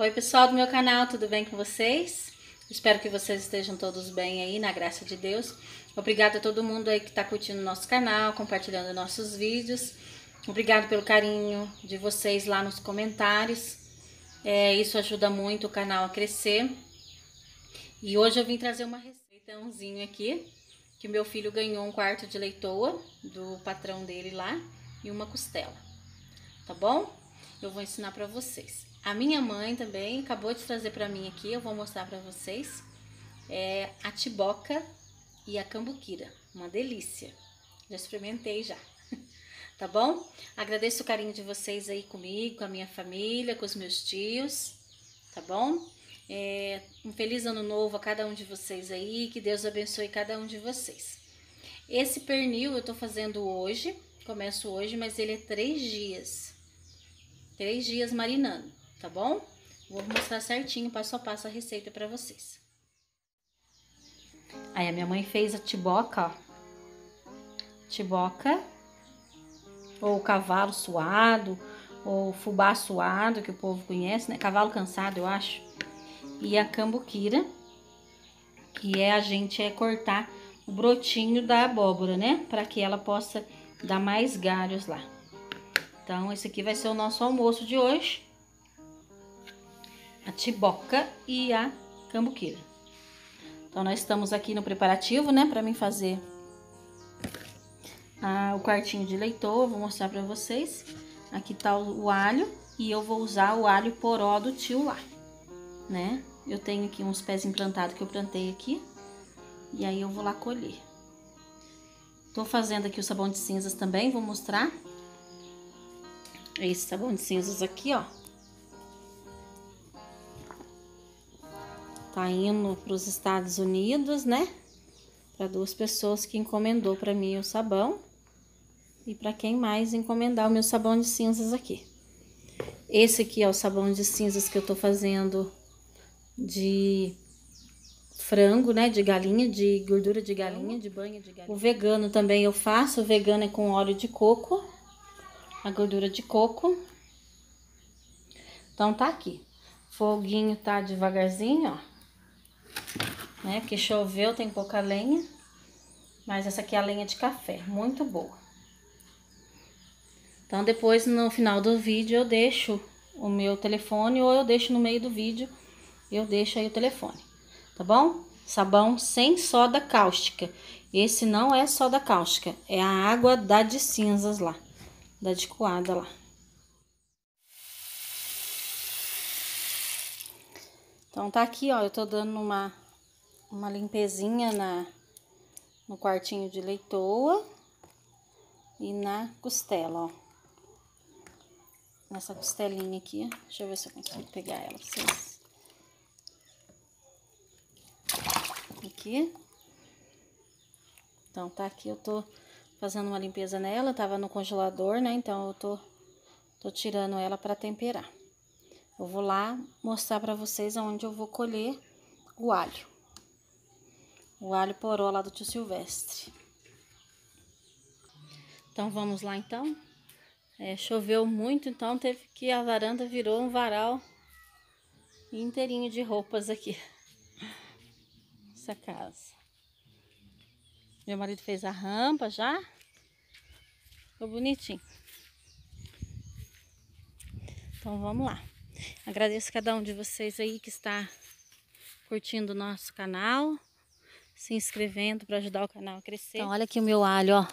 Oi pessoal do meu canal, tudo bem com vocês? Espero que vocês estejam todos bem aí, na graça de Deus. Obrigada a todo mundo aí que está curtindo o nosso canal, compartilhando nossos vídeos. Obrigado pelo carinho de vocês lá nos comentários. Isso ajuda muito o canal a crescer. E hoje eu vim trazer uma receitazinha aqui, que meu filho ganhou um quarto de leitoa do patrão dele lá e uma costela, tá bom? Eu vou ensinar para vocês. A minha mãe também acabou de trazer para mim aqui, eu vou mostrar para vocês. A tiboca e a cambuquira, uma delícia. Já experimentei já, tá bom? Agradeço o carinho de vocês aí comigo, com a minha família, com os meus tios, tá bom? Um feliz ano novo a cada um de vocês aí, que Deus abençoe cada um de vocês. Esse pernil eu tô fazendo hoje, começo hoje, mas ele é 3 dias. 3 dias marinando, tá bom? Vou mostrar certinho, passo a passo, a receita pra vocês. Aí a minha mãe fez a tiboca, ó. Tiboca, ou cavalo suado, ou fubá suado, que o povo conhece, né? Cavalo cansado, eu acho. E a cambuquira, que a gente cortar o brotinho da abóbora, né? Para que ela possa dar mais galhos lá. Então, esse aqui vai ser o nosso almoço de hoje. A tiboca e a cambuquira. Então, nós estamos aqui no preparativo, né? Para mim fazer o quartinho de leitoa. Vou mostrar para vocês. Aqui tá o alho. E eu vou usar o alho poró do tio lá, né? Eu tenho aqui uns pés implantados que eu plantei aqui. E aí eu vou lá colher. Tô fazendo aqui o sabão de cinzas também, vou mostrar. Esse sabão de cinzas aqui, ó. Tá indo para os Estados Unidos, né? Para 2 pessoas que encomendou para mim o sabão. E para quem mais encomendar o meu sabão de cinzas aqui. Esse aqui é o sabão de cinzas que eu tô fazendo de frango, né? De galinha, de gordura de galinha, de banha de galinha. O vegano também eu faço. O vegano é com óleo de coco. A gordura de coco. Então tá aqui. Foguinho tá devagarzinho, ó. Né? Porque choveu, tem pouca lenha. Mas essa aqui é a lenha de café, muito boa. Então depois no final do vídeo eu deixo o meu telefone ou eu deixo no meio do vídeo, eu deixo aí o telefone, tá bom? Sabão sem soda cáustica. Esse não é soda cáustica, é a água da de cinzas lá, da de coada lá. Então tá aqui, ó, eu tô dando uma limpezinha no quartinho de leitoa e na costela, ó. Nessa costelinha aqui, deixa eu ver se eu consigo pegar ela pra vocês. Aqui. Então tá aqui, eu tô fazendo uma limpeza nela, tava no congelador, né? Então eu tô tirando ela pra temperar. Eu vou lá mostrar pra vocês aonde eu vou colher o alho. O alho poró lá do tio Silvestre. Então vamos lá então. Choveu muito, então teve que a varanda virou um varal inteirinho de roupas aqui. Essa casa. Meu marido fez a rampa já. Ficou bonitinho. Então vamos lá. Agradeço a cada um de vocês aí que está curtindo o nosso canal, se inscrevendo para ajudar o canal a crescer. Então olha aqui o meu alho, ó.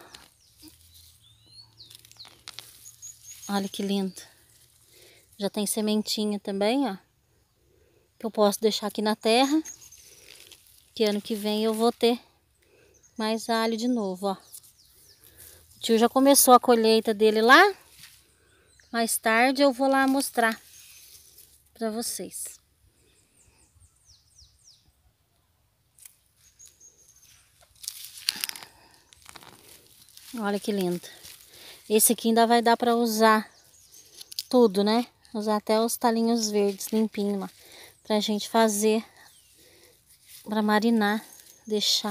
Olha que lindo. Já tem sementinha também, ó. Que eu posso deixar aqui na terra. Que ano que vem eu vou ter mais alho de novo, ó. O tio já começou a colheita dele lá. Mais tarde eu vou lá mostrar pra vocês. Olha que lindo. Esse aqui ainda vai dar pra usar tudo, né? Usar até os talinhos verdes limpinhos lá. Pra gente fazer, pra marinar, deixar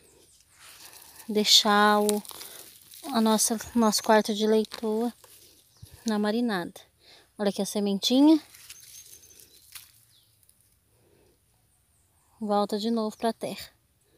o nosso quarto de leitoa na marinada. Olha aqui a sementinha. volta de novo pra terra.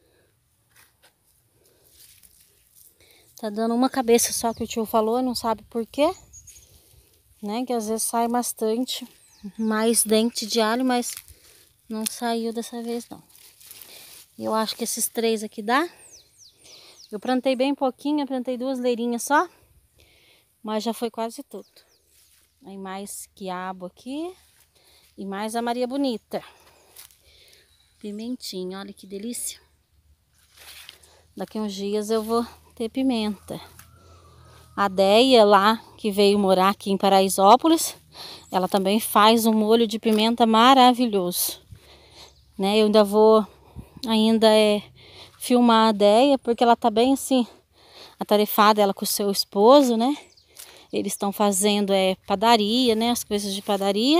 Tá dando uma cabeça só que o tio falou, não sabe por quê, né? Que às vezes sai bastante mais dente de alho, mas não saiu dessa vez não. Eu acho que esses 3 aqui dá. Eu plantei bem pouquinho, eu plantei 2 leirinhas só, mas já foi quase tudo. Aí mais quiabo aqui e mais a Maria Bonita. Pimentinha, olha que delícia. Daqui uns dias eu vou ter pimenta. A Deia lá, que veio morar aqui em Paraisópolis, ela também faz um molho de pimenta maravilhoso. Né? Eu ainda vou filmar a Deia, porque ela tá bem assim, atarefada, ela com o seu esposo, né? Eles estão fazendo padaria, né? As coisas de padaria.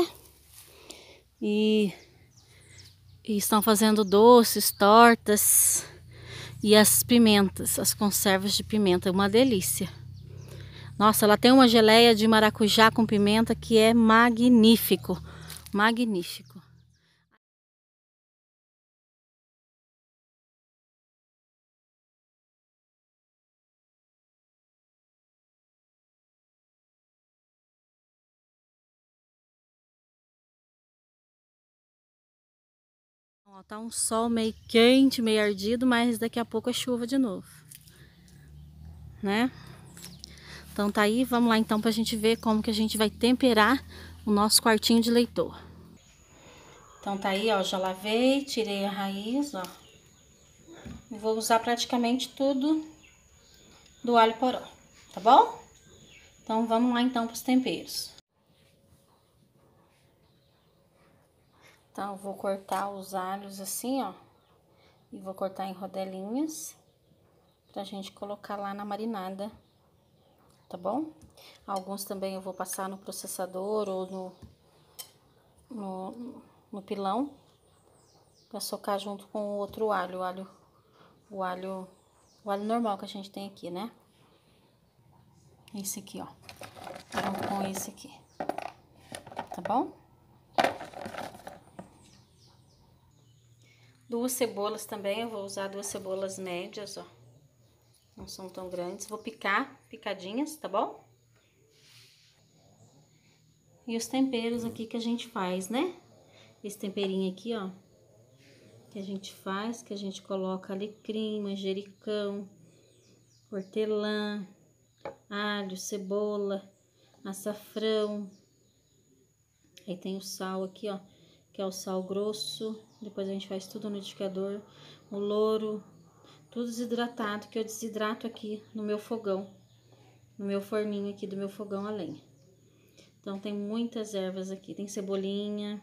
E estão fazendo doces, tortas e as pimentas, as conservas de pimenta, uma delícia. Nossa, ela tem uma geleia de maracujá com pimenta que é magnífico, magnífico. Ó, tá um sol meio quente, meio ardido, mas daqui a pouco é chuva de novo, né? Então tá aí, vamos lá então pra gente ver como que a gente vai temperar o nosso quartinho de leitor. Então tá aí, ó, já lavei, tirei a raiz, ó. E vou usar praticamente tudo do alho poró, tá bom? Então vamos lá então pros temperos. Então eu vou cortar os alhos assim, ó. E vou cortar em rodelinhas pra gente colocar lá na marinada, tá bom? Alguns também eu vou passar no processador ou no pilão pra socar junto com o outro alho, o alho normal que a gente tem aqui, né? Esse aqui, ó. Junto com esse aqui, tá bom? 2 cebolas também, eu vou usar 2 cebolas médias, ó. Não são tão grandes. Vou picar, picadinhas, tá bom? E os temperos aqui que a gente faz, né? Esse temperinho aqui, ó. Que a gente faz, que a gente coloca alecrim, manjericão, hortelã, alho, cebola, açafrão. Aí tem o sal aqui, ó, que é o sal grosso. Depois a gente faz tudo no liquidificador. O louro, tudo desidratado, que eu desidrato aqui no meu fogão. No meu forninho aqui do meu fogão a lenha. Então tem muitas ervas aqui. Tem cebolinha.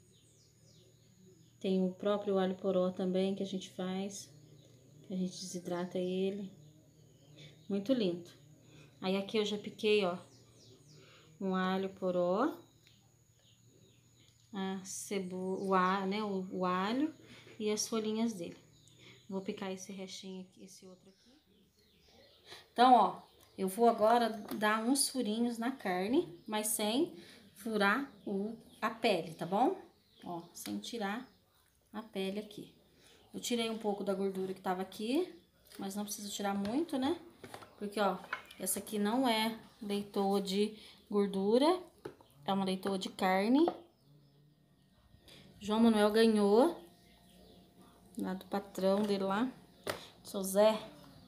Tem o próprio alho poró também que a gente faz. Que a gente desidrata ele. Muito lindo. Aí aqui eu já piquei, ó, um alho poró. A cebola, né, o alho e as folhinhas dele. Vou picar esse restinho aqui, esse outro aqui. Então, ó, eu vou agora dar uns furinhos na carne, mas sem furar a pele, tá bom? Ó, sem tirar a pele aqui. Eu tirei um pouco da gordura que tava aqui, mas não preciso tirar muito, né? Porque, ó, essa aqui não é leitoa de gordura, é uma leitoa de carne. João Manuel ganhou, lá do patrão dele lá, seu Zé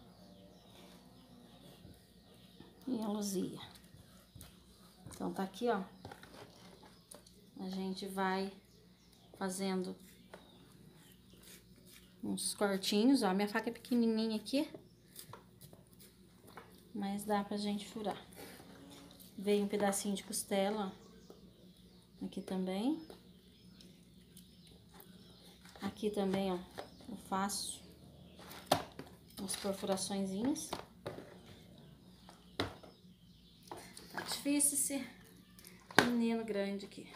e a Luzia. Então tá aqui, ó. A gente vai fazendo uns cortinhos, ó. Minha faca é pequenininha aqui, mas dá pra gente furar. Veio um pedacinho de costela, ó. Aqui também. Aqui também, ó, eu faço umas perfuraçõezinhas. Tá difícil esse menino grande aqui.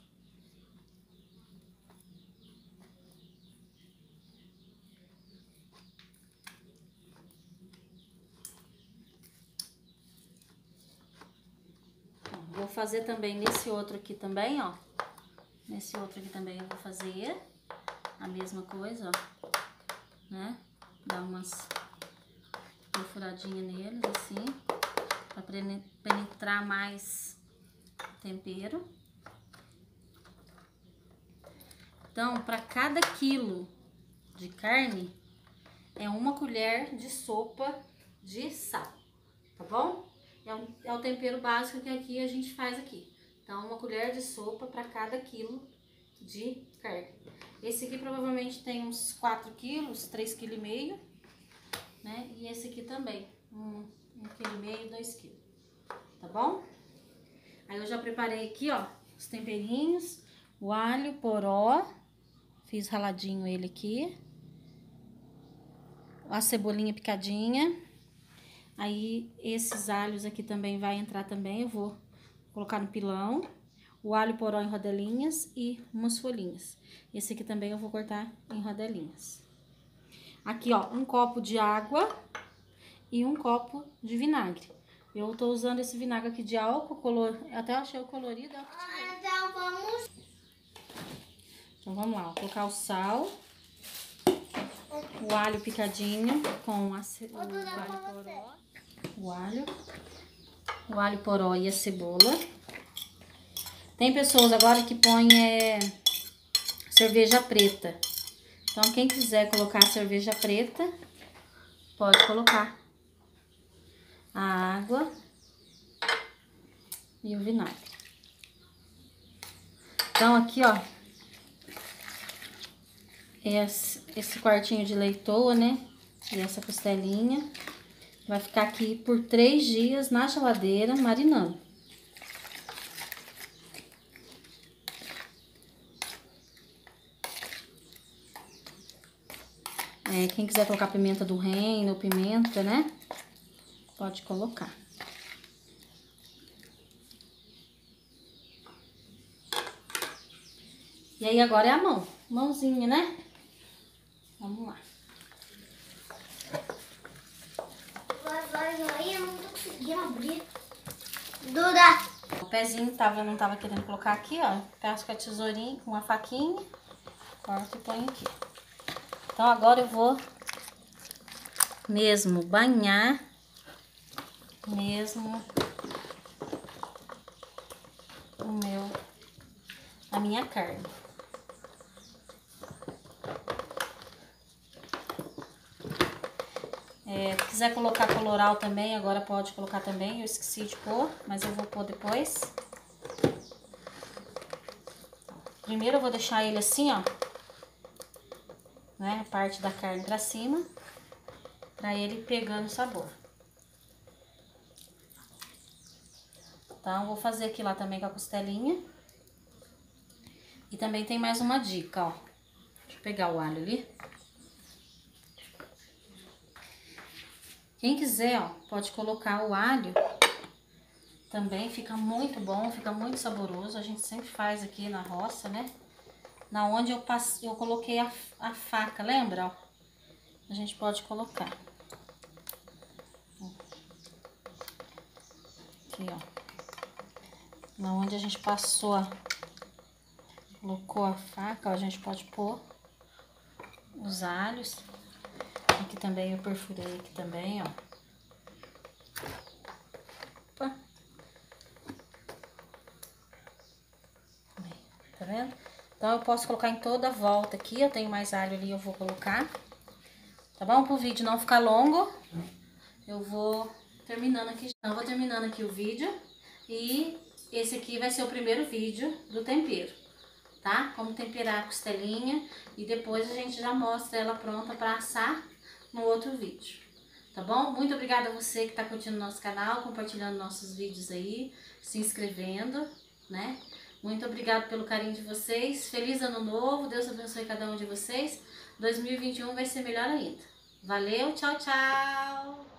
Vou fazer também nesse outro aqui também, ó. Nesse outro aqui também eu vou fazer. a mesma coisa, ó, né? Dá umas perfuradinhas neles, assim, para penetrar mais tempero. Então, para cada quilo de carne, é 1 colher de sopa de sal, tá bom? É o tempero básico que aqui a gente faz aqui. Então, 1 colher de sopa para cada quilo de carne. Esse aqui provavelmente tem uns 4 quilos, 3,5 kg, né? E esse aqui também, 1,5 kg, 2 kg, tá bom? Aí eu já preparei aqui, ó, os temperinhos, o alho poró, fiz raladinho ele aqui, a cebolinha picadinha. Aí esses alhos aqui também vai entrar também, eu vou colocar no pilão. O alho poró em rodelinhas e umas folhinhas. Esse aqui também eu vou cortar em rodelinhas. Aqui, ó, 1 copo de água e 1 copo de vinagre. Eu tô usando esse vinagre aqui de álcool, até achei o colorido. Então vamos lá, vou colocar o sal, o alho picadinho com o alho poró e a cebola. Tem pessoas agora que põem cerveja preta. Então, quem quiser colocar cerveja preta, pode colocar a água e o vinagre. Então, aqui, ó, esse quartinho de leitoa, né? E essa costelinha vai ficar aqui por 3 dias na geladeira marinando. Quem quiser colocar pimenta do reino ou pimenta, né? Pode colocar. E aí agora é a mãozinha, né? Vamos lá. Eu não tô conseguindo abrir. Duda! O pezinho não tava querendo colocar aqui, ó. Peço com a tesourinha, com a faquinha. Corta e põe aqui. Então agora eu vou mesmo banhar a minha carne. Se quiser colocar coloral também, agora pode colocar também. Eu esqueci de pôr, mas eu vou pôr depois. Primeiro eu vou deixar ele assim, ó, né, a parte da carne pra cima, pra ele pegando sabor. Então, vou fazer aqui lá também com a costelinha. E também tem mais uma dica, ó. Deixa eu pegar o alho ali. Quem quiser, ó, pode colocar o alho. Também fica muito bom, fica muito saboroso. A gente sempre faz aqui na roça, né? Na onde eu coloquei a faca, lembra? Ó? A gente pode colocar. Aqui, ó. Na onde a gente colocou a faca, ó, a gente pode pôr os alhos. Aqui também eu perfurei aqui também, ó. Opa. Tá vendo? Então, eu posso colocar em toda a volta aqui. Eu tenho mais alho ali, eu vou colocar. Tá bom? Pro vídeo não ficar longo, eu vou terminando aqui. Eu vou terminando aqui o vídeo. E esse aqui vai ser o primeiro vídeo do tempero, tá? Como temperar a costelinha. E depois a gente já mostra ela pronta para assar no outro vídeo. Tá bom? Muito obrigada a você que tá curtindo o nosso canal, compartilhando nossos vídeos aí, se inscrevendo, né? Muito obrigada pelo carinho de vocês. Feliz ano novo. Deus abençoe cada um de vocês. 2021 vai ser melhor ainda. Valeu, tchau, tchau!